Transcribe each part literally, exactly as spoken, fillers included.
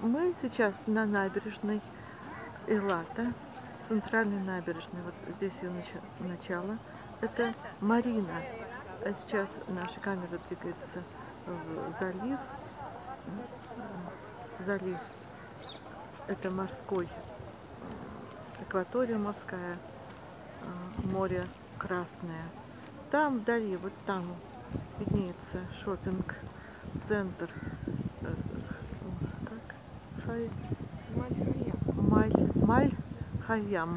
Мы сейчас на набережной Элата, центральной набережной. Вот здесь ее начало. Это Марина. А сейчас наша камера двигается в залив. Залив – это морской, акватория морская, море Красное. Там вдали, вот там виднеется шопинг-центр. Как? Хай... Маль... Маль-Хайям.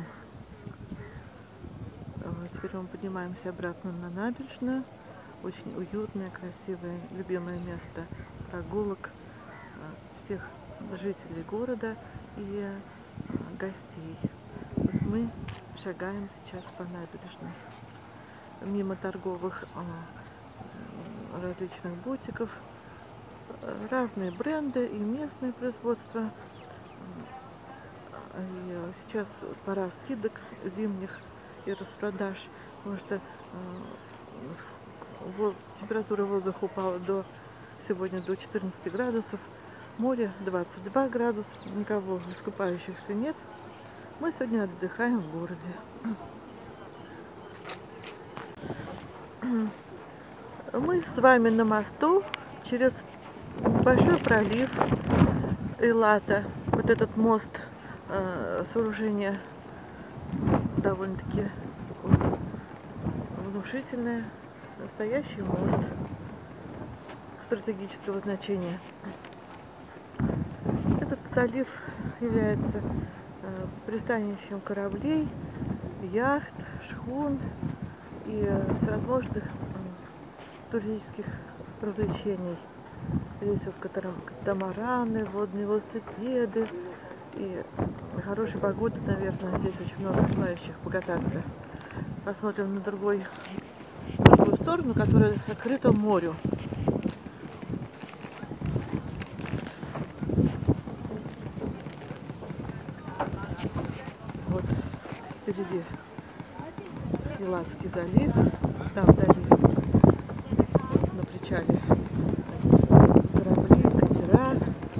Теперь мы поднимаемся обратно на набережную. Очень уютное, красивое, любимое место прогулок всех жителей города и гостей. Вот мы шагаем сейчас по набережной мимо торговых различных бутиков, разные бренды и местное производство. И сейчас пора скидок зимних и распродаж, потому что температура воздуха упала до сегодня до четырнадцати градусов, море двадцать два градуса, никого искупающихся нет. Мы сегодня отдыхаем в городе. Мы с вами на мосту через большой пролив Элата. Вот этот мост, сооружение довольно-таки внушительное, настоящий мост стратегического значения. Этот залив является пристанищем кораблей, яхт, шхун и всевозможных туристических развлечений. Здесь вот катамараны, водные велосипеды. И хорошей погоды, наверное, здесь очень много желающих покататься. Посмотрим на другой, другую сторону, которая открыта морю. Вот впереди Элатский залив, там вдали на причале корабли, катера.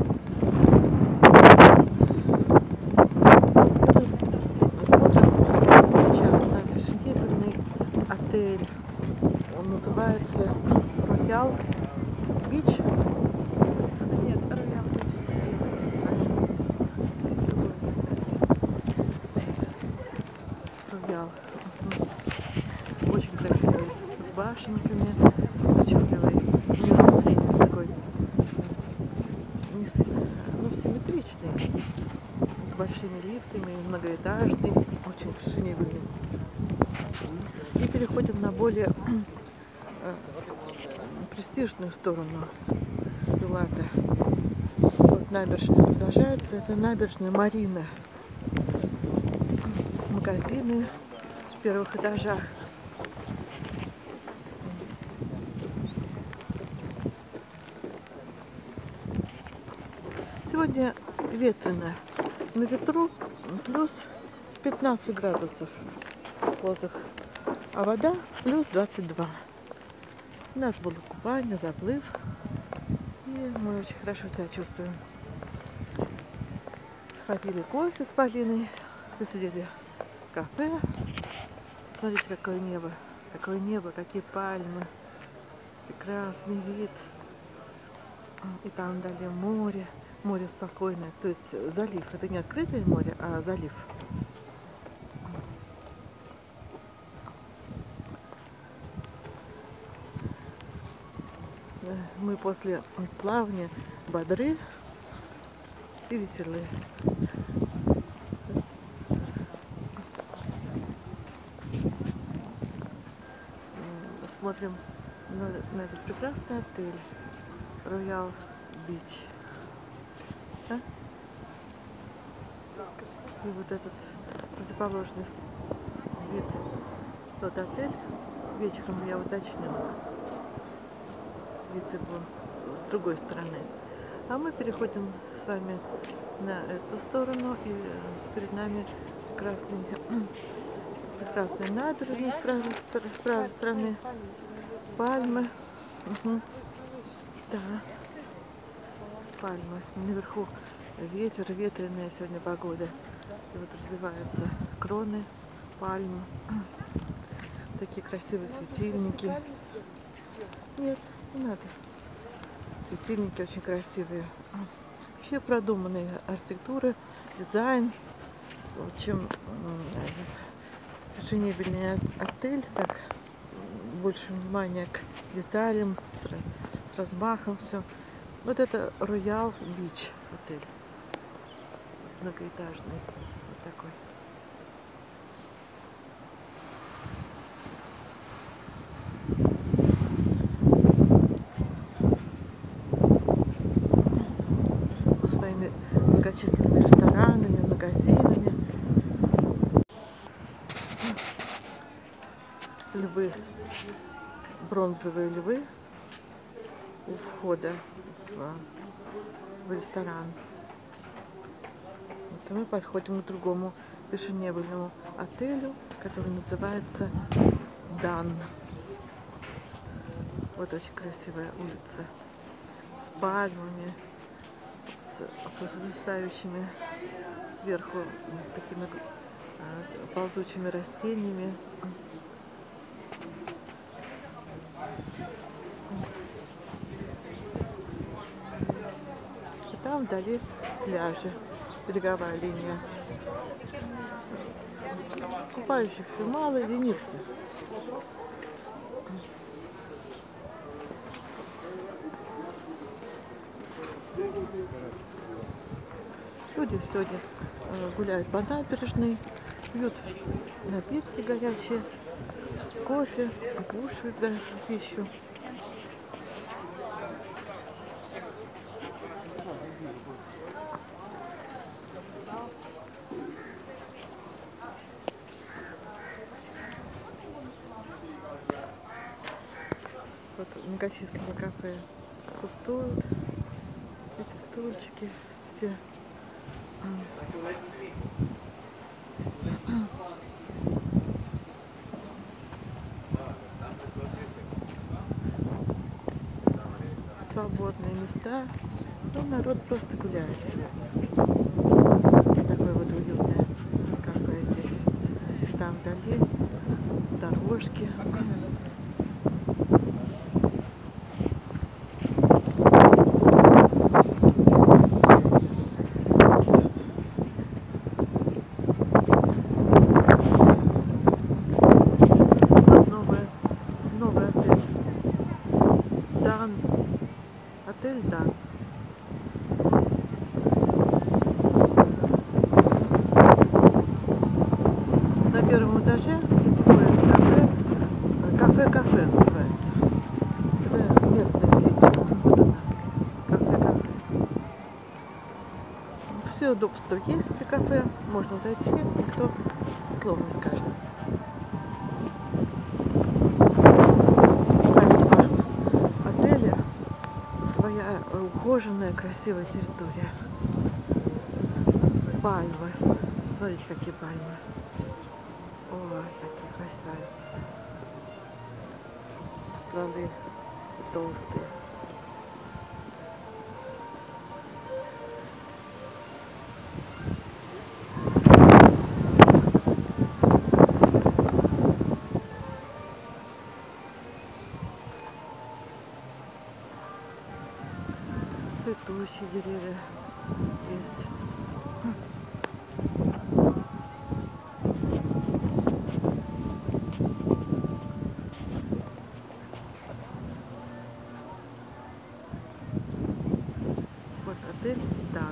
Отель, он называется Роял Бич. Нет, Роял Бич. Роял. Очень красивый, с башенками, причудливый, мирный такой, ну, симметричный, с большими лифтами, многоэтажный, очень красивый. И переходим на более э, престижную сторону Элата. Вот набережная продолжается. Это набережная Марина. Магазины в первых этажах. Сегодня ветрено. На ветру плюс пятнадцать градусов воздух. А вода плюс двадцать два. У нас было купание, заплыв. И мы очень хорошо себя чувствуем. Попили кофе с Полиной. Посидели в кафе. Смотрите, какое небо. Какое небо, какие пальмы. Прекрасный вид. И там далее море. Море спокойное. То есть залив. Это не открытое море, а залив. Мы после плавания бодры и веселые. Смотрим на, на этот прекрасный отель Роял Бич. Да? И вот этот противоположный вид, тот отель, вечером я уточню вид его с другой стороны. А мы переходим с вами на эту сторону, и перед нами прекрасный, прекрасная набережная с правой, с правой стороны, пальмы. Угу. Да, пальмы. Наверху ветер, ветреная сегодня погода. И вот развиваются кроны пальм. Такие красивые светильники. Нет, не надо. Светильники очень красивые. Вообще продуманная архитектура, дизайн. Чем фешенебельный отель, так больше внимания к деталям, с, с размахом все. Вот это Royal Beach отель. Многоэтажный. Вот такой. Своими многочисленными ресторанами, магазинами. Львы, бронзовые львы у входа в, в ресторан. Вот, и мы подходим к другому фешенебельному отелю, который называется Дан. Вот очень красивая улица с пальмами, с, со свисающими сверху такими а, ползучими растениями. И там вдали пляжи, береговая линия. Купающихся мало, единицы. Люди сегодня гуляют по набережной, пьют напитки горячие, кофе, кушают даже пищу. Вот многочисленные кафе пустуют, эти стульчики все. Свободные места, но народ просто гуляет. Такое вот уютное кафе здесь. Там вдали дорожки. Новый отель Дан. Отель Дан. На первом этаже сетевое кафе. Кафе-кафе называется. Это местная сеть. Вот она. Кафе-кафе. Все удобства есть при кафе. Можно зайти, никто слова не скажет. Своя ухоженная, красивая территория. Пальмы. Смотрите, какие пальмы. Ой, какие красавицы. Стволы толстые. Цветущие деревья есть. Вот отель Дан.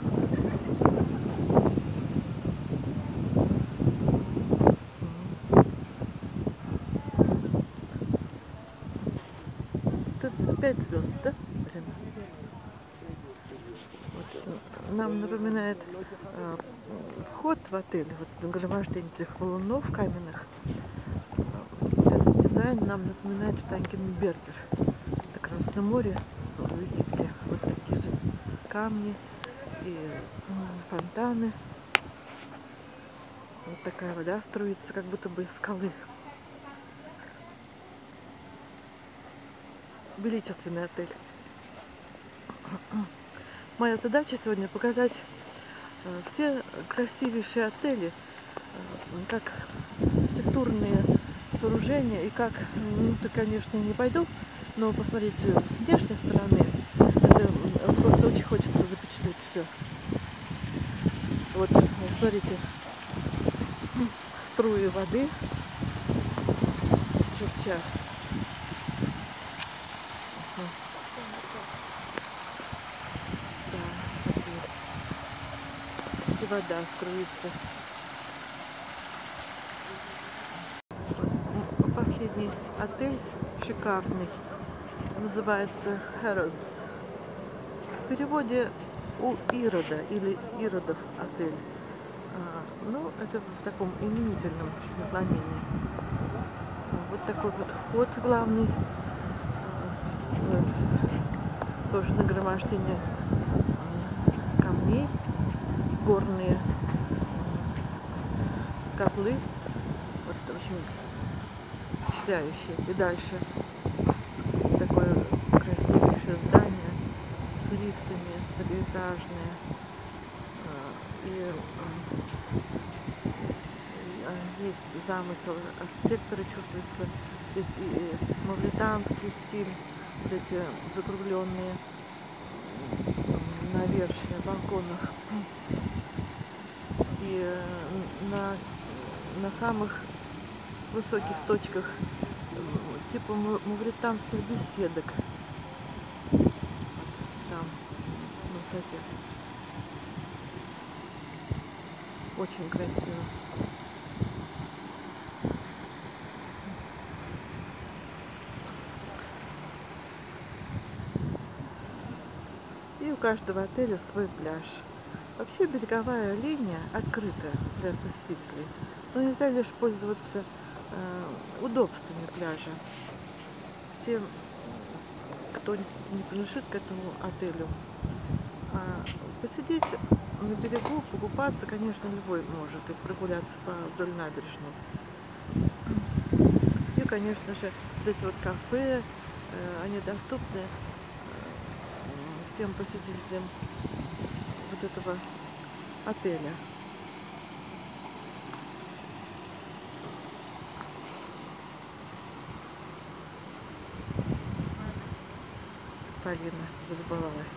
Тут пять звезд, да? Блин. Вот, нам напоминает э, вход в отель, вот нагромождение этих валунов каменных. Этот дизайн нам напоминает Штангенбергер. Это Красное море в Египте. Вот такие же камни и фонтаны. Вот такая вода струится, как будто бы из скалы. Величественный отель. Моя задача сегодня показать Все красивейшие отели, как архитектурные сооружения, и как, ну, ты, конечно, не пойду, но посмотреть с внешней стороны, это просто очень хочется запечатлеть все. Вот, смотрите, струи воды журчат. Да, и вода струится. Вот. Последний отель шикарный, называется Harrods. В переводе у Ирода или Иродов отель. А, ну, это в таком именительном наклонении. Вот такой вот вход главный. Тоже нагромождение камней, горные козлы. Вот это очень впечатляющее. И дальше такое красивейшее здание с лифтами, многоэтажное. И есть замысел архитектора, чувствуется здесь и мавританский стиль, вот эти закругленные навершия балконах. И на, на самых высоких точках типа мавританских беседок там на высоте. Очень красиво. И у каждого отеля свой пляж. Вообще береговая линия открыта для посетителей, но нельзя лишь пользоваться э, удобствами пляжа. Все, кто не принадлежит к этому отелю, а посидеть на берегу, покупаться, конечно, любой может, и прогуляться по вдоль набережной. И, конечно же, вот эти вот кафе, э, они доступны всем посетителям вот этого отеля. Полина залюбовалась.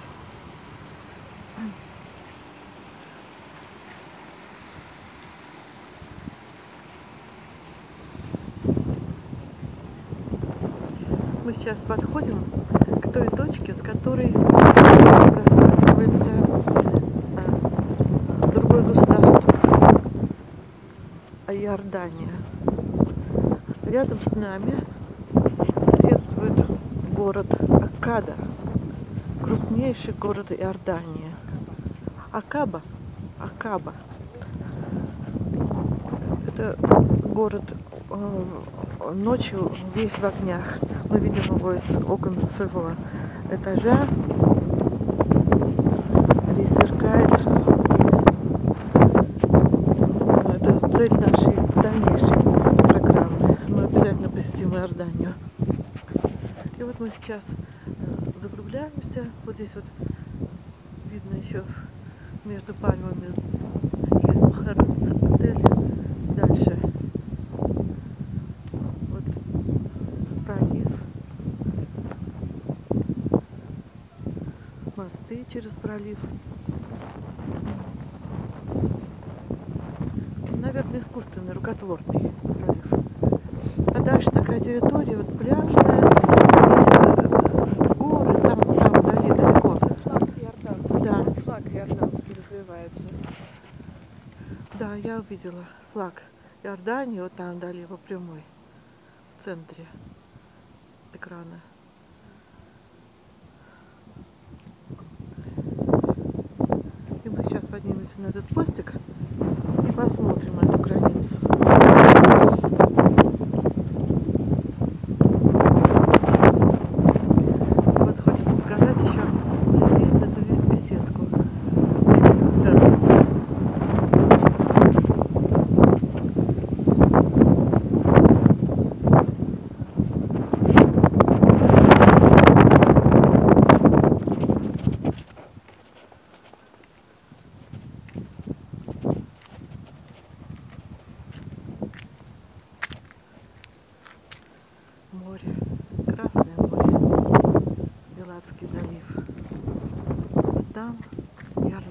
Мы сейчас подходим к той точке, с которой рассматривается а, другое государство, а Иордания. Рядом с нами соседствует город Аккада, крупнейший город Иордании. Акаба, Акаба. Это город э, ночью весь в огнях. Мы видим его из окон своего этажа. Весь сверкает. Это цель нашей дальнейшей программы. Мы обязательно посетим Иорданию. И вот мы сейчас закругляемся. Вот здесь вот видно еще между пальмами и Харродс отель. Дальше вот пролив, мосты через пролив. Наверное, искусственный, рукотворный пролив. А дальше такая территория вот пляжная, горы, там, там вдали далеко. Флаг иорданский. Да. Флаг иорданский развивается. Да, я увидела флаг Иордании, вот там вдали по прямой, в центре экрана. И мы сейчас поднимемся на этот мостик и посмотрим эту границу. Вот хочется показать еще вблизи эту беседку.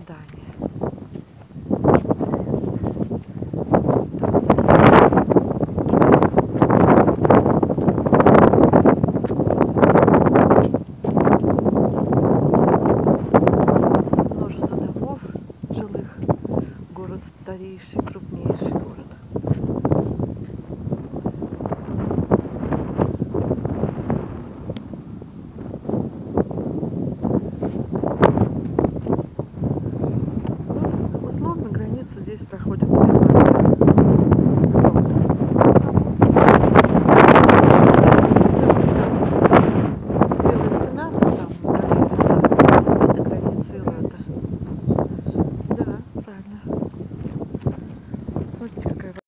здание. Множество домов жилых. Город старейший, крупнейший город. Вот, условно, граница здесь проходит белая стена, вот там, да, это граница Эллата. Да, правильно. Смотрите, какая